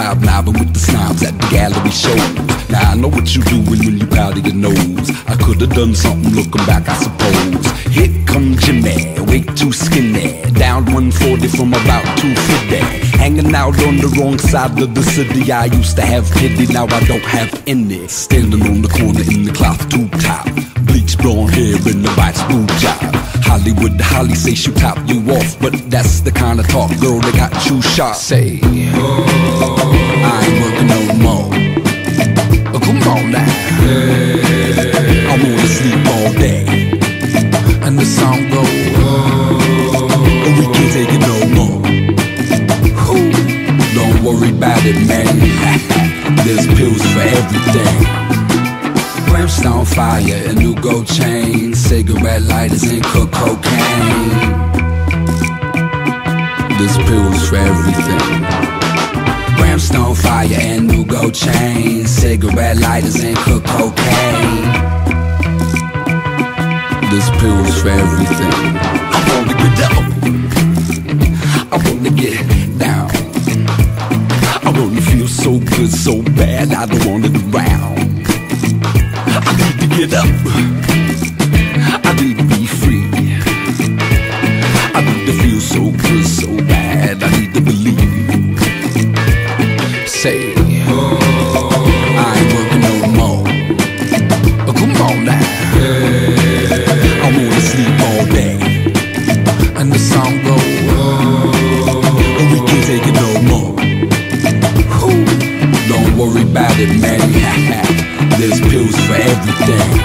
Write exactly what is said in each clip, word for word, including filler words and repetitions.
hobnobbing with the snobs at the gallery shows. Now I know what you doing when you powder your nose. I could've done something looking back, I suppose. Here comes Jimmy, way too skinny, down one forty from about two fifty. Hanging out on the wrong side of the city. I used to have pity, now I don't have any. Standing on the corner in the cloth tube top, bleach blonde hair in the white school job. Hollywood, Holly say she top you off, but that's the kind of talk, girl, that got you shot. Say, oh, I ain't working no more. Oh, come on now, I wanna sleep all day. And the song goes, oh, we can't take it no more. Ooh, don't worry about it, man. There's pills for everything. Brimstone fire and new gold chains, cigarette lighters and cook cocaine. There's pills for everything. Brimstone fire and new gold chains, cigarette lighters and cook cocaine. There's pills for everything. I wanna get up, I wanna get down, I wanna feel so good, so bad, I don't want it around. I need to get up, I need to be free, I need to feel so good, so bad, I need to believe. Say, oh, I ain't working no more. Oh, come on now, I wanna sleep all day. And the song goes, oh, we can't take it no more. Ooh, don't worry about it, man. There's pills for everything.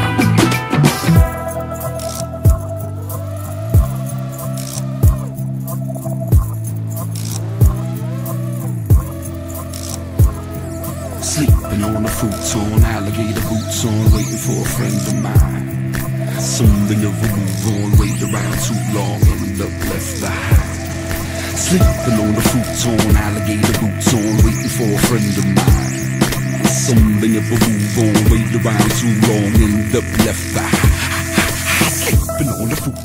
Sleeping on a futon, alligator boots on, waiting for a friend of mine. Something of a move on, wait around too long, end up left behind. Sleeping on a futon, alligator boots on, waiting for a friend of mine. Something if a move on, wait around too long, end up left behind. Sleeping on the food